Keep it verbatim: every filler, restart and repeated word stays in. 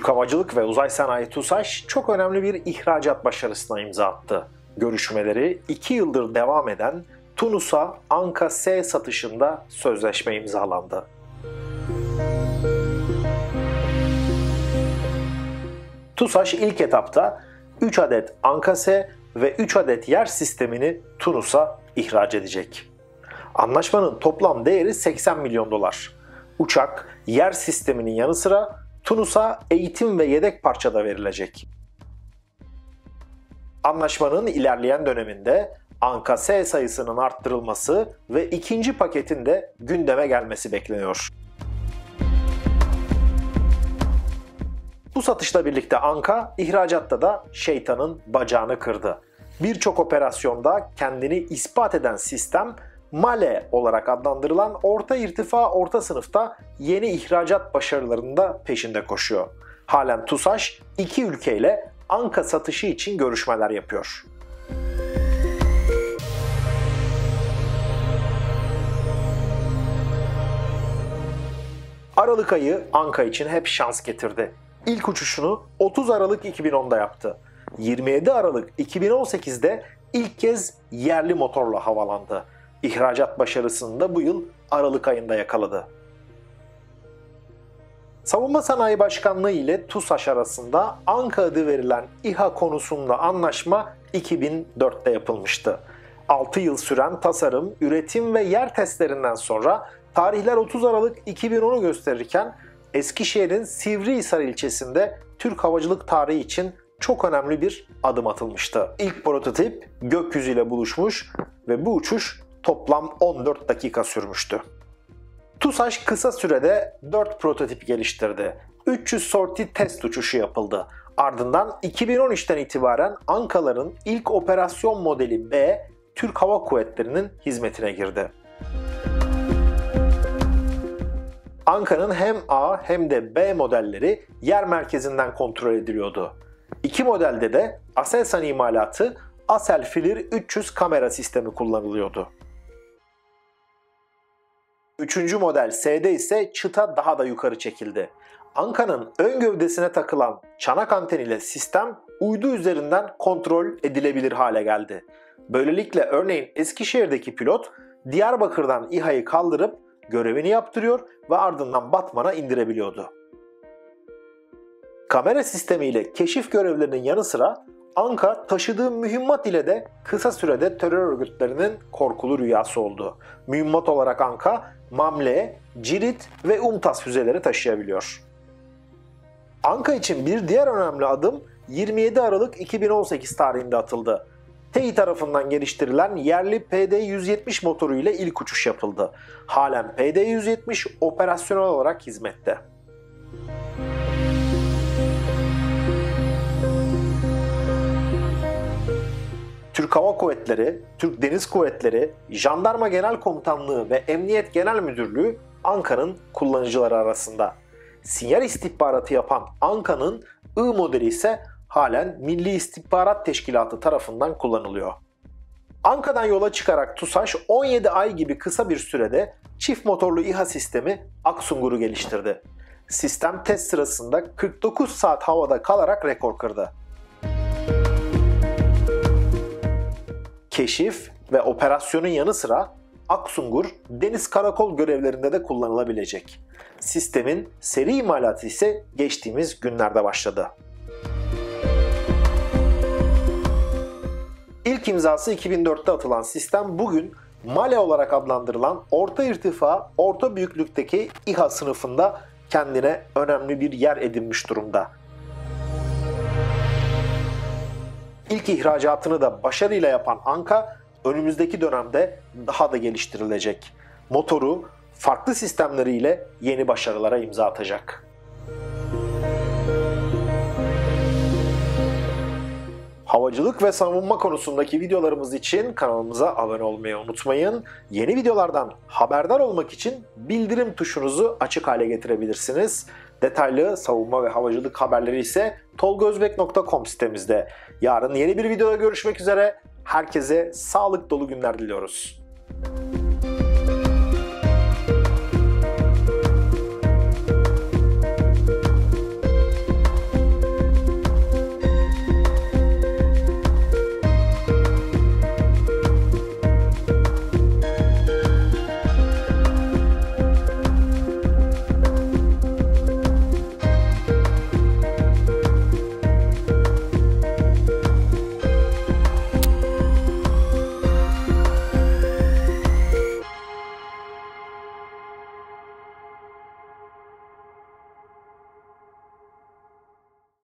Türk Havacılık ve Uzay Sanayi TUSAŞ çok önemli bir ihracat başarısına imza attı. Görüşmeleri iki yıldır devam eden Tunus'a Anka-S satışında sözleşme imzalandı. TUSAŞ ilk etapta üç adet Anka-S ve üç adet yer sistemini Tunus'a ihraç edecek. Anlaşmanın toplam değeri seksen milyon dolar. Uçak, yer sisteminin yanı sıra Tunus'a eğitim ve yedek parça da verilecek. Anlaşmanın ilerleyen döneminde Anka-S sayısının arttırılması ve ikinci paketin de gündeme gelmesi bekleniyor. Bu satışla birlikte Anka, ihracatta da şeytanın bacağını kırdı. Birçok operasyonda kendini ispat eden sistem, MALE olarak adlandırılan orta irtifa orta sınıfta yeni ihracat başarılarında peşinde koşuyor. Halen TUSAŞ iki ülkeyle Anka satışı için görüşmeler yapıyor. Aralık ayı Anka için hep şans getirdi. İlk uçuşunu otuz Aralık iki bin onda yaptı. yirmi yedi Aralık iki bin on sekizde ilk kez yerli motorla havalandı. İhracat başarısını da bu yıl Aralık ayında yakaladı. Savunma Sanayi Başkanlığı ile TUSAŞ arasında Anka adı verilen İHA konusunda anlaşma iki bin dörtte yapılmıştı. altı yıl süren tasarım, üretim ve yer testlerinden sonra tarihler otuz Aralık iki bin onu gösterirken Eskişehir'in Sivrihisar ilçesinde Türk havacılık tarihi için çok önemli bir adım atılmıştı. İlk prototip gökyüzüyle buluşmuş ve bu uçuş toplam on dört dakika sürmüştü. TUSAŞ kısa sürede dört prototip geliştirdi. üç yüz sorti test uçuşu yapıldı. Ardından iki bin on üçten itibaren Anka'ların ilk operasyon modeli B, Türk Hava Kuvvetleri'nin hizmetine girdi. Anka'nın hem A hem de B modelleri yer merkezinden kontrol ediliyordu. İki modelde de Aselsan imalatı Asel Filir üç yüz kamera sistemi kullanılıyordu. Üçüncü model S'de ise çıta daha da yukarı çekildi. Anka'nın ön gövdesine takılan çanak anten ile sistem uydu üzerinden kontrol edilebilir hale geldi. Böylelikle örneğin Eskişehir'deki pilot Diyarbakır'dan İHA'yı kaldırıp görevini yaptırıyor ve ardından Batman'a indirebiliyordu. Kamera sistemiyle keşif görevlerinin yanı sıra Anka taşıdığı mühimmat ile de kısa sürede terör örgütlerinin korkulu rüyası oldu. Mühimmat olarak Anka, Mamle, Cirit ve UMTAS füzeleri taşıyabiliyor. Anka için bir diğer önemli adım yirmi yedi Aralık iki bin on sekiz tarihinde atıldı. T İ tarafından geliştirilen yerli P D yüz yetmiş motoru ile ilk uçuş yapıldı. Halen P D yüz yetmiş operasyonel olarak hizmette. Türk Hava Kuvvetleri, Türk Deniz Kuvvetleri, Jandarma Genel Komutanlığı ve Emniyet Genel Müdürlüğü Anka'nın kullanıcıları arasında. Sinyal istihbaratı yapan Anka'nın I modeli ise halen Milli İstihbarat Teşkilatı tarafından kullanılıyor. Anka'dan yola çıkarak TUSAŞ on yedi ay gibi kısa bir sürede çift motorlu İHA sistemi Aksungur'u geliştirdi. Sistem test sırasında kırk dokuz saat havada kalarak rekor kırdı. Keşif ve operasyonun yanı sıra Aksungur deniz karakol görevlerinde de kullanılabilecek. Sistemin seri imalatı ise geçtiğimiz günlerde başladı. İlk imzası iki bin dörtte atılan sistem bugün MALE olarak adlandırılan orta irtifa, orta büyüklükteki İHA sınıfında kendine önemli bir yer edinmiş durumda. İlk ihracatını da başarıyla yapan Anka, önümüzdeki dönemde daha da geliştirilecek. Motoru farklı sistemleriyle yeni başarılara imza atacak. Havacılık ve savunma konusundaki videolarımız için kanalımıza abone olmayı unutmayın. Yeni videolardan haberdar olmak için bildirim tuşunuzu açık hale getirebilirsiniz. Detaylı savunma ve havacılık haberleri ise tolgozbek nokta com sitemizde. Yarın yeni bir videoda görüşmek üzere. Herkese sağlık dolu günler diliyoruz.